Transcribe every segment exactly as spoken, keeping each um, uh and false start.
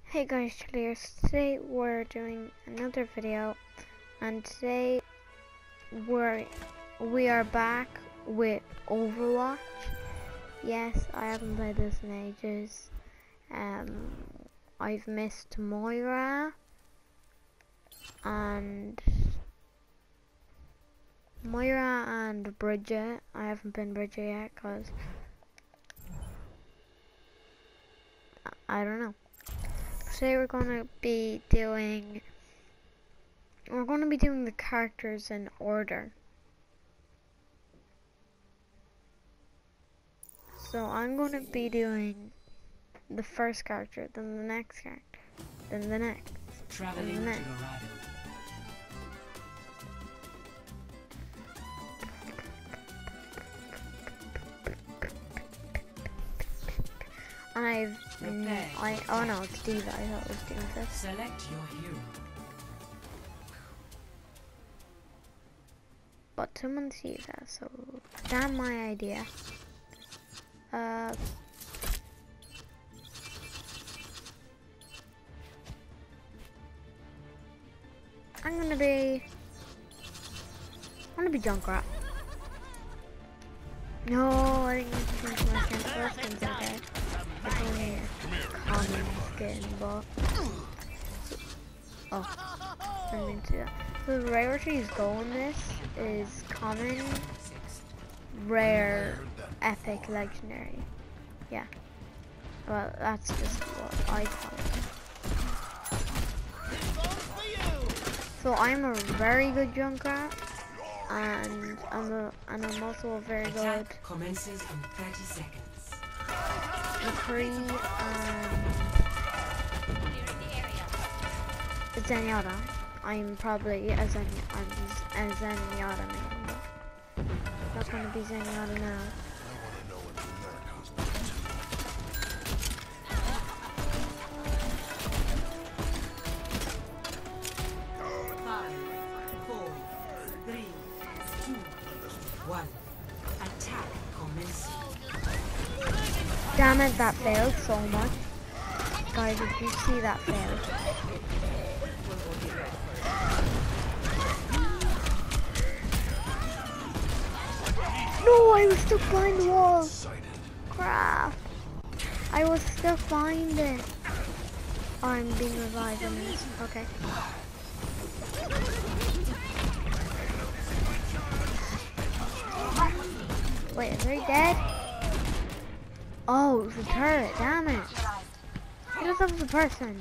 Hey guys, Chili. Today we're doing another video, and today we're we are back with Overwatch. Yes, I haven't played this in ages. Um, I've missed Moira and Moira and Bridget. I haven't been Bridget yet because I don't know. Today we're going to be doing we're going to be doing the characters in order. So I'm going to be doing the first character, then the next character, then the next, Traveling then the next. to Dorado. And I've mm, I oh no, it's Diva. I thought it was Doomfist. Select your hero. But someone's Diva, so damn my idea. Uh I'm gonna be I'm gonna be Junkrat. No, I think it's change my skin. First skin's okay. It's only a common skin, but oh, I didn't mean to do that. So the rarities go in this is common, rare, epic, legendary. Yeah. Well, that's just what I call it. So I'm a very good Junkrat, and I'm a, and I'm also a very good Attack commences in thirty seconds. McCree and Zenyatta. I'm probably a Zen I'm a Zenyatta man, but not gonna be Zenyatta now. Five, four, three, two, one. Attack commencing. Damn it, that failed so much. Guys, if you see that failed. No, I was stuck behind the wall. Crap. I was stuck behind it. Oh, I'm being revived in this. Okay. Wait, is he dead? Oh, it was a turret. Damn it. I thought that was a person.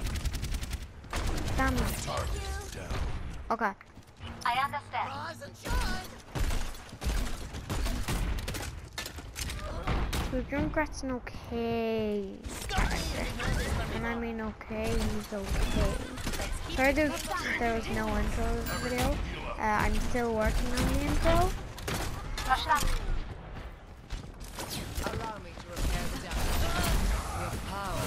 Damn it. Okay. I understand. So Junkrat's an okay character. And I mean okay, he's okay. Sorry there, there was no intro to this video. Uh, I'm still working on the intro. Allow me to repair the damage. Your power.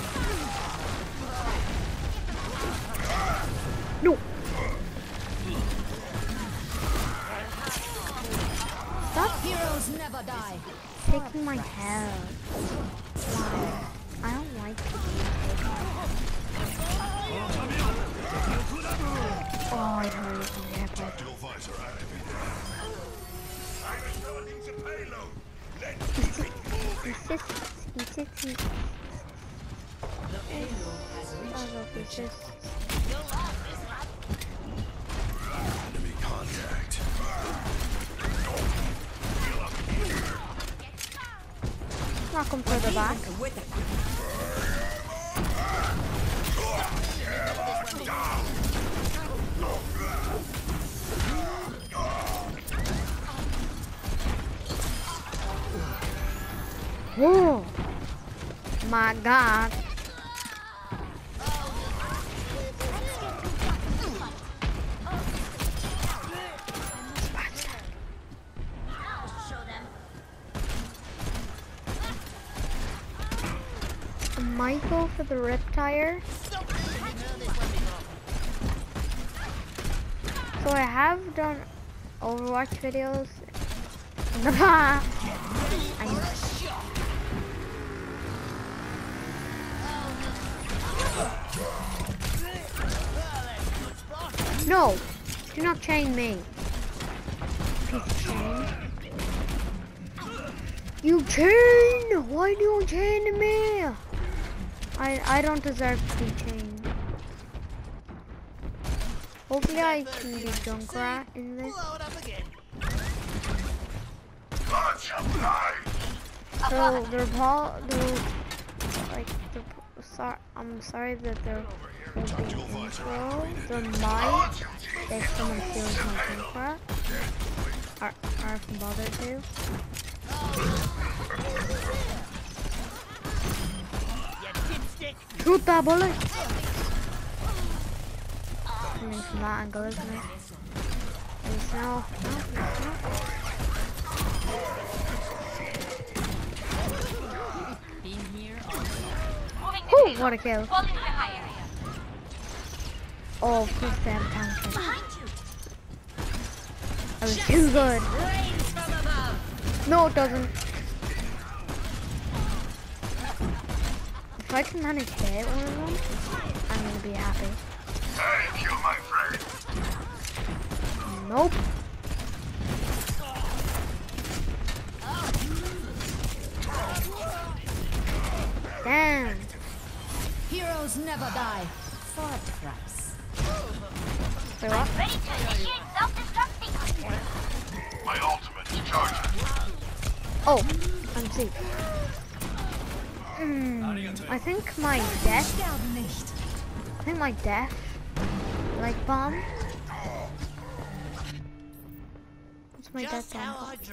No! Stop Heroes never die. taking my health. Why? I don't like people taking my health. Oh, I heard it from there, but he sits, he sits, he The payload has I reached love the he chip. just Enemy contact. knock him further back. With it. Oh my god. Michael for the Riptire. So I have done Overwatch videos. I know. No! Do not chain me. Piece of chain. You chain! Why do you chain me? I I don't deserve to be chained. Hopefully I can be Junkrat in this. So they're Paul, they're like they're sorry. I'm sorry that they're holding intro. There might if someone steals my Junkrat. Or, or if I'm bothered to. Shoot that bullet! Coming from that angle, isn't it? Please no, no, please no. Ooh, what a kill! Oh, of course they have a counter. That was too good. No, it doesn't. If I can manage to hit one of them, I'm gonna be happy. Thank you, my friend. Nope. Damn. Heroes never die. Fortress. Wait, what? Ready to initiate self-destruct sequence. My ultimate is charging. Oh, I'm safe. Hmm. I think my death. I think my death. Like bomb. What's my death bomb? Thanks.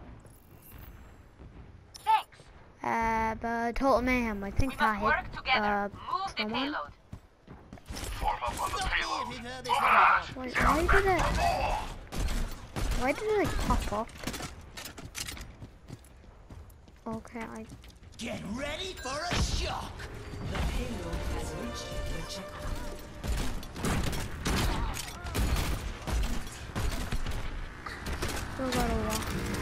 Uh, but Total Mayhem. I think We that must work hit. together. Uh, Move the someone. payload. Form up on the payload. Wait, why did it? Why did it like pop up? Okay, I. Get ready for a shock! The payload has reached the checkpoint. Still got a walk.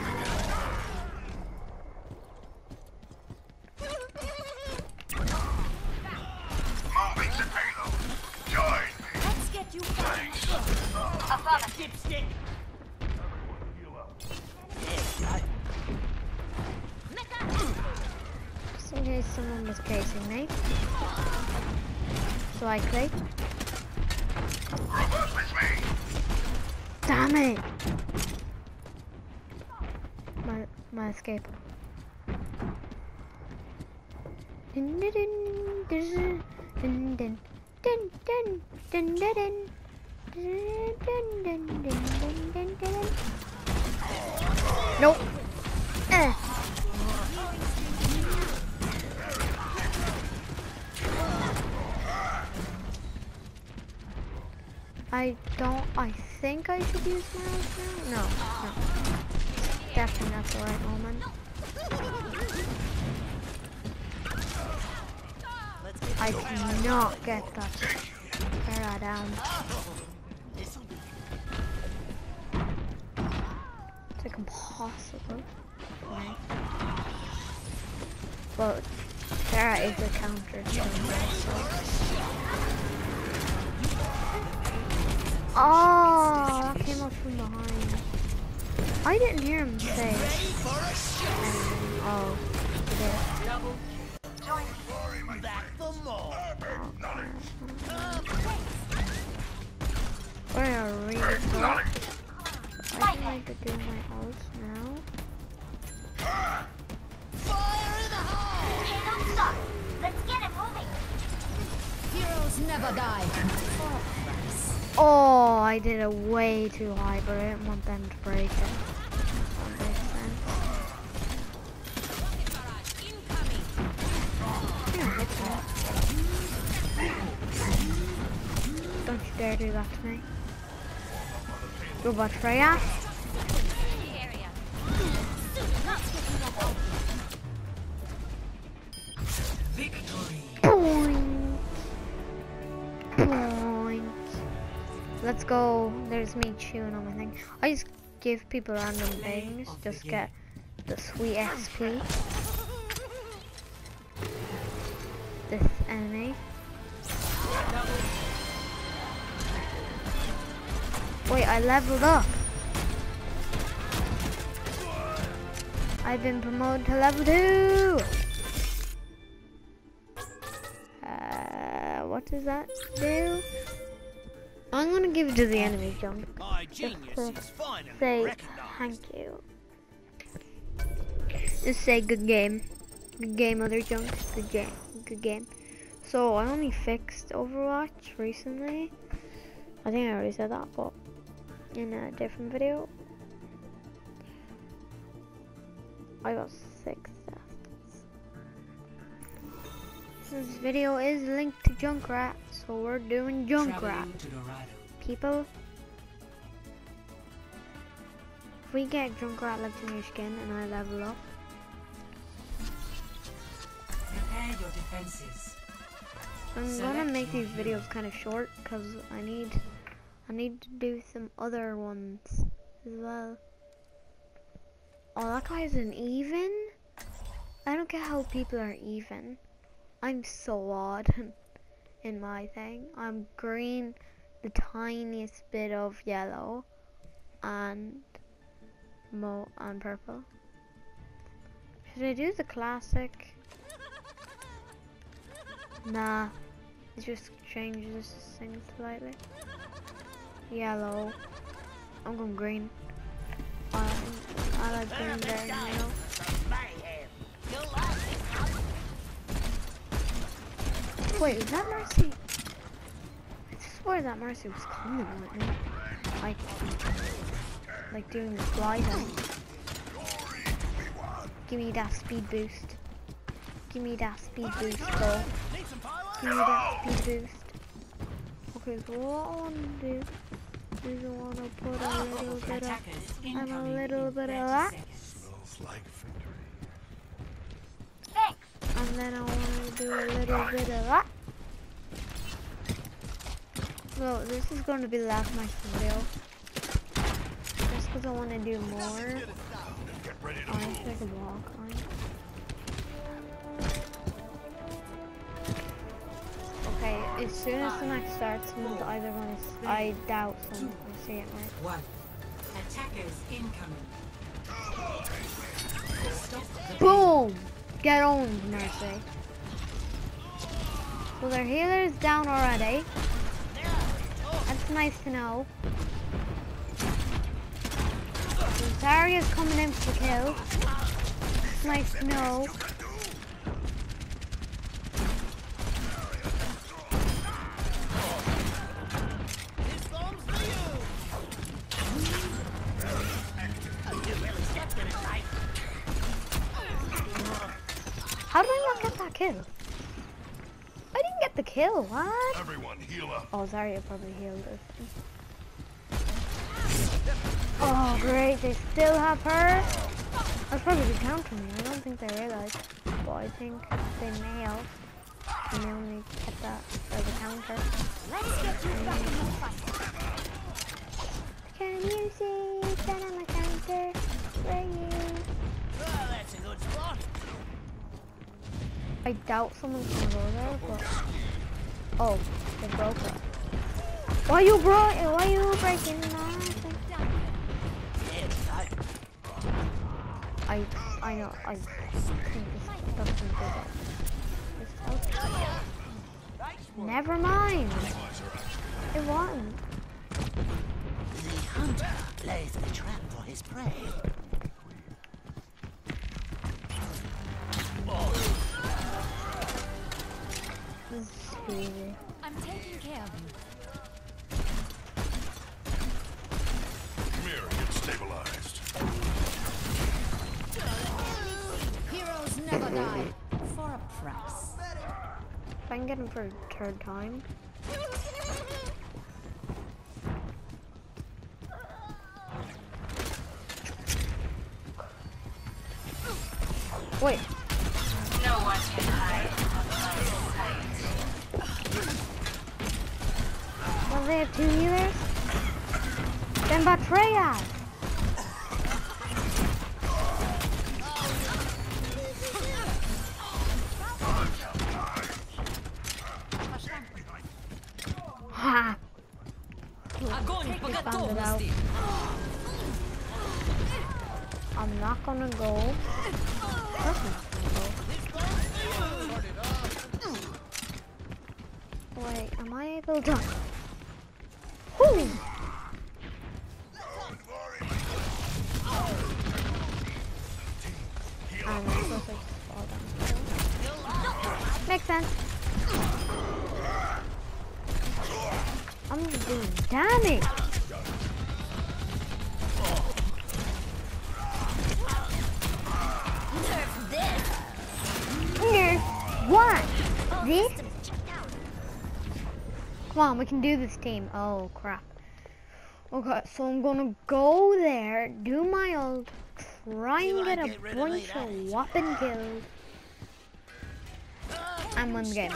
Moving the payload. Join me. Let's get you back. Affirmative. Dipstick! Just in case someone was casing me. So I click. Reverse with me. Damn it! My my escape. Dun dun dun dun dun dun dun dun dun dun dun dun dun dun dun dun. Nope. Eh. I don't. I think I should use my ult now. No, no. Definitely not the right moment. I cannot get that Pharah down. It's like impossible. Right. Well, Pharah is a counter to him, so. Oh, that came up from behind. I didn't hear him say. anything. Oh, he did. Back for more! Where are we? I think I could do my ult now. Fire in the hole! Payload start. Let's get it moving. Heroes never die. Oh, I did it way too high, but I didn't want them to break it. That makes sense. I think I hit that. Don't you dare do that to me. Robot Freya. Victory. Point. Point. Let's go. There's me chewing on my thing. I just give people random things. Just get the sweet X P. This enemy. I leveled up. I've been promoted to level two. Uh, what does that do? I'm gonna give it to the enemy junk. My Just genius to is finally say recognized. thank you. Just say good game. Good game, other junk. Good game. Good game. So I only fixed Overwatch recently. I think I already said that, but in a different video. I got six deaths. This video is linked to Junkrat, so we're doing Junkrat. Traveling to Dorado. People, if we get Junkrat legendary skin and I level up, Prepare your defenses. I'm Select gonna make your these hero. videos kind of short because I need, I need to do some other ones as well. Oh, that guy's an even? I don't get how people are even. I'm so odd in my thing. I'm green, the tiniest bit of yellow, and mo and purple. Should I do the classic? Nah, it just changes things slightly. Yellow. I'm going green. Um, I like green better than yellow. Wait, is that Mercy? I swear that Mercy was coming with me. Like, like doing the fly thing. Give me that speed boost. Give me that speed boost, bro. Give me that speed boost. Okay, so what I want to do is I want to put a little bit of, Attackers and a incoming little in bit of thirty that. seconds. Smells like victory. Thanks. And then I want to do a little bit of that. So this is going to be the last match video. Just because I want to do more. Get ready to Oh, I move. should make a walk line. Okay, as soon as the match starts, someone's either going to. I doubt someone's going to see it right. One. Attackers incoming. Stop the Boom! Get owned, Mercy. So their healer's down already. That's nice to know. The Zarya's coming in for the kill. It's nice to know. This bomb's for you. How did I not get that kill? I didn't get the kill, what? Everyone heal up. Oh, Zarya probably healed us. Oh, great, they still have her. That's probably the counter me. I don't think they realized. But I think they may have. And they only kept that for the counter. Let's get you back in the fight. Can you see that on the counter? Where you? Oh, that's a good spot. I doubt someone's gonna go there, but oh, they broke it. Why you bro? Why you breaking that? I I know I think this doesn't do that. This helps. Never mind. It wasn't. The hunter lays a trap for his prey. This is easy. I'm taking care of you. Come here, get stabilized. Heroes never die. For a price. If I can get him for a third time. Wait. No one can hide. Well, they have two healers? Then Batreya! Ha! Огонь по found it out. I'm not gonna go. Of course I'm not gonna go. Wait, am I able to? Whoo! I'm supposed to fall down. Makes sense. I'm doing damage. Nerf what? This? Come on, we can do this, team. Oh crap. Okay, so I'm gonna go there, do my ult, try and get a bunch of whopping kills, and win the game.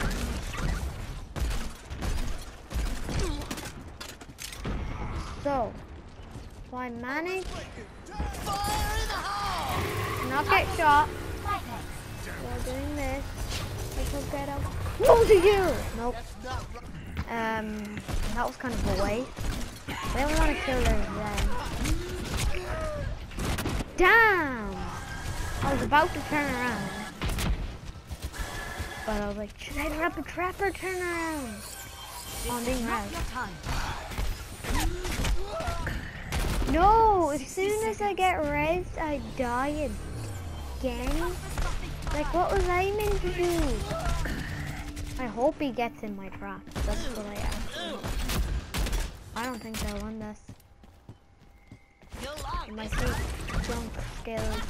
So, so I managed to not get shot while doing this. I could get a multi-kill. Nope. Um, that was kind of a waste. I don't want to kill her then. Damn! I was about to turn around, but I was like, should I drop a trap or turn around? Oh, I'm being right. No, as soon as I get rezzed, I die again. Like, what was I meant to do? I hope he gets in my trap. That's what I asked. I don't think they'll win this. It might take junk skills.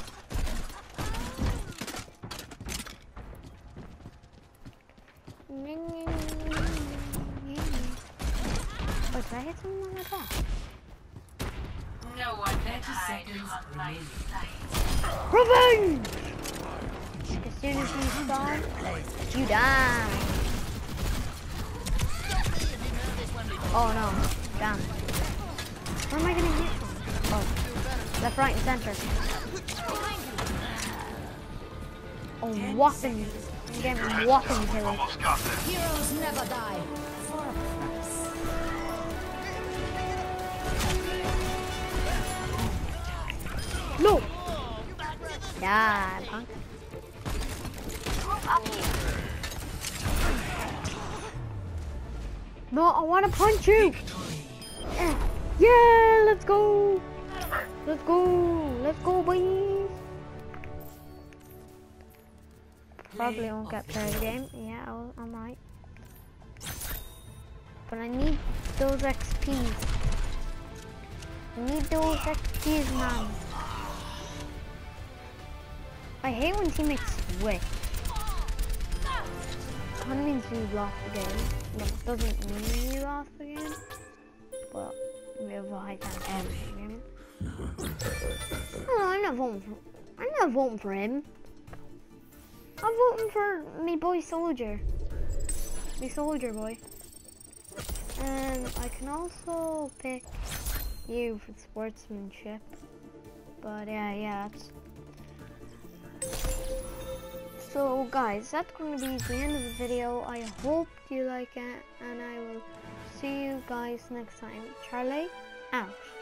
Oh, did I hit someone like that? No one can hide from my sight. Revenge! As soon as you spawn, you die. Oh no, down. Where am I gonna hit from? Oh, left, right, and center. Oh, whopping. I'm getting whopping kills. Almost got this. Heroes never die. For a price. No! Die, punk. No, I want to punch you! Yeah. Yeah, let's go! Let's go! Let's go, boys! Probably won't get player of the game. Yeah, I'll, I might. But I need those X Ps. I need those X Ps, man. I hate when teammates switch. Kind of means we lost the game. No, it doesn't mean we lost the game. But we have a high chance of losing the game. Oh, I'm not voting for. I'm not voting for him. I'm voting for me boy Soldier. Me Soldier boy. And I can also pick you for sportsmanship. But yeah, yeah, that's. So guys, that's going to be the end of the video. I hope you like it, and I will see you guys next time. Charlie, out.